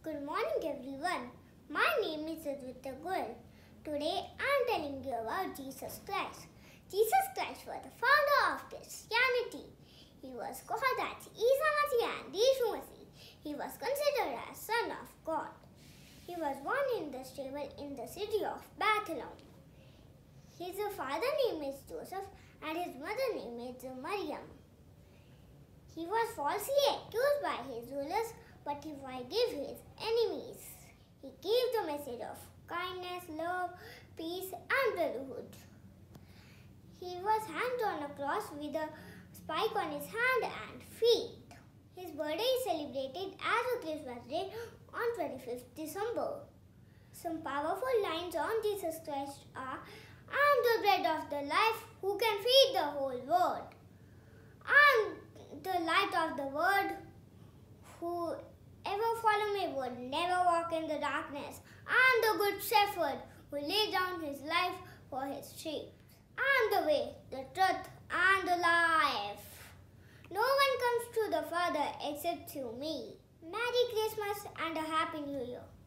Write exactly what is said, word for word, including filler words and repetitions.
Good morning everyone. My name is Advitiya. Today I am telling you about Jesus Christ. Jesus Christ was the founder of Christianity. He was called as Isa Masih and Yeshu Masih. He was considered as Son of God. He was born in the stable in the city of Bethlehem. His father name is Joseph and his mother name is Maryam. He was falsely accused by his rulers, but he forgave his enemies. He gave the message of kindness, love, peace and brotherhood. He was hanged on a cross with a spike on his hand and feet. His birthday is celebrated as a Christmas day on twenty-fifth December. Some powerful lines on Jesus Christ are, "I am the bread of the life who can feed the whole world. I am the light of the world. Whoever follow me would never walk in the darkness. I am the good shepherd who laid down his life for his sheep. I am the way, the truth, and the life. No one comes to the Father except through me." Merry Christmas and a Happy New Year.